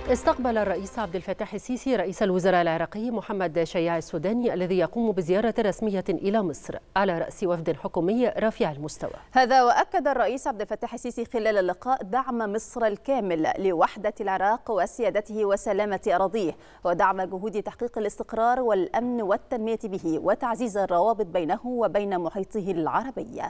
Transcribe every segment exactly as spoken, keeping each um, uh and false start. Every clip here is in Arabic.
استقبل الرئيس عبد الفتاح السيسي رئيس الوزراء العراقي محمد شياع السوداني الذي يقوم بزيارة رسمية إلى مصر على رأس وفد حكومي رفيع المستوى. هذا وأكد الرئيس عبد الفتاح السيسي خلال اللقاء دعم مصر الكامل لوحدة العراق وسيادته وسلامة أراضيه، ودعم جهود تحقيق الاستقرار والأمن والتنمية به وتعزيز الروابط بينه وبين محيطه العربي.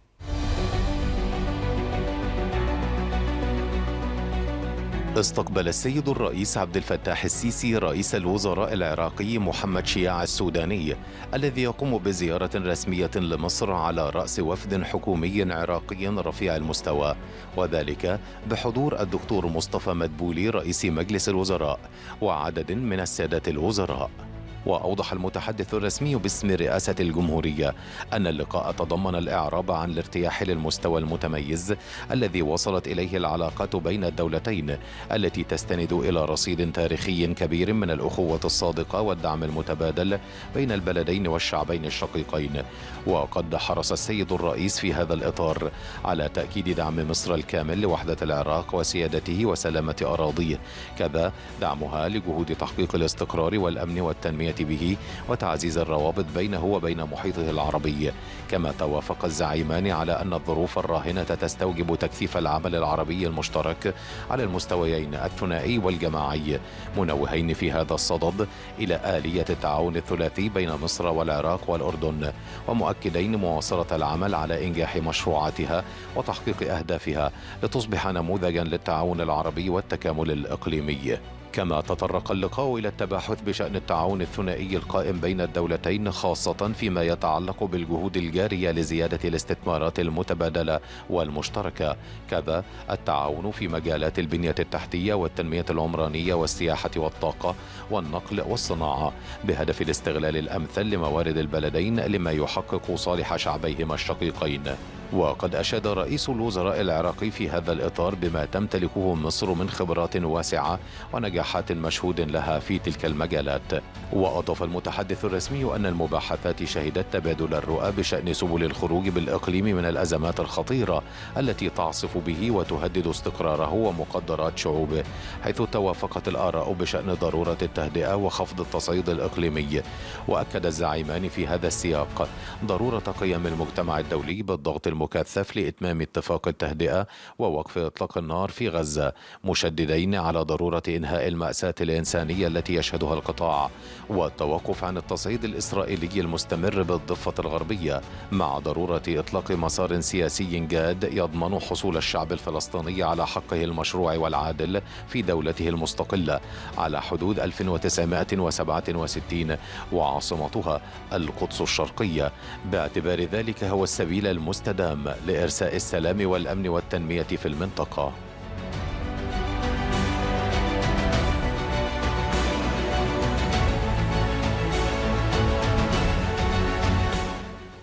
استقبل السيد الرئيس عبد الفتاح السيسي رئيس الوزراء العراقي محمد شياع السوداني الذي يقوم بزيارة رسمية لمصر على رأس وفد حكومي عراقي رفيع المستوى، وذلك بحضور الدكتور مصطفى مدبولي رئيس مجلس الوزراء وعدد من السادة الوزراء. وأوضح المتحدث الرسمي باسم رئاسة الجمهورية أن اللقاء تضمن الإعراب عن الارتياح للمستوى المتميز الذي وصلت إليه العلاقات بين الدولتين، التي تستند إلى رصيد تاريخي كبير من الأخوة الصادقة والدعم المتبادل بين البلدين والشعبين الشقيقين. وقد حرص السيد الرئيس في هذا الإطار على تأكيد دعم مصر الكامل لوحدة العراق وسيادته وسلامة أراضيه، كذا دعمها لجهود تحقيق الاستقرار والأمن والتنمية به وتعزيز الروابط بينه وبين محيطه العربي. كما توافق الزعيمان على أن الظروف الراهنة تستوجب تكثيف العمل العربي المشترك على المستويين الثنائي والجماعي، منوهين في هذا الصدد إلى آلية التعاون الثلاثي بين مصر والعراق والأردن، ومؤكدين مواصلة العمل على إنجاح مشروعاتها وتحقيق أهدافها لتصبح نموذجا للتعاون العربي والتكامل الإقليمي. كما تطرق اللقاء إلى التباحث بشأن التعاون الثنائي القائم بين الدولتين، خاصة فيما يتعلق بالجهود الجارية لزيادة الاستثمارات المتبادلة والمشتركة، كذا التعاون في مجالات البنية التحتية والتنمية العمرانية والسياحة والطاقة والنقل والصناعة، بهدف الاستغلال الأمثل لموارد البلدين لما يحقق صالح شعبيهما الشقيقين. وقد أشاد رئيس الوزراء العراقي في هذا الإطار بما تمتلكه مصر من خبرات واسعة ونجاحات مشهود لها في تلك المجالات. وأضاف المتحدث الرسمي أن المباحثات شهدت تبادل الرؤى بشأن سبل الخروج بالإقليم من الأزمات الخطيرة التي تعصف به وتهدد استقراره ومقدرات شعوبه، حيث توافقت الآراء بشأن ضرورة التهدئة وخفض التصعيد الإقليمي. وأكد الزعيمان في هذا السياق ضرورة قيام المجتمع الدولي بالضغط المكثف لإتمام اتفاق التهدئة ووقف إطلاق النار في غزة، مشددين على ضرورة إنهاء المأساة الإنسانية التي يشهدها القطاع والتوقف عن التصعيد الإسرائيلي المستمر بالضفة الغربية، مع ضرورة إطلاق مسار سياسي جاد يضمن حصول الشعب الفلسطيني على حقه المشروع والعادل في دولته المستقلة على حدود ألف وتسعمائة وسبعة وستين وعاصمتها القدس الشرقية، باعتبار ذلك هو السبيل المستدام لإرساء السلام والأمن والتنمية في المنطقة.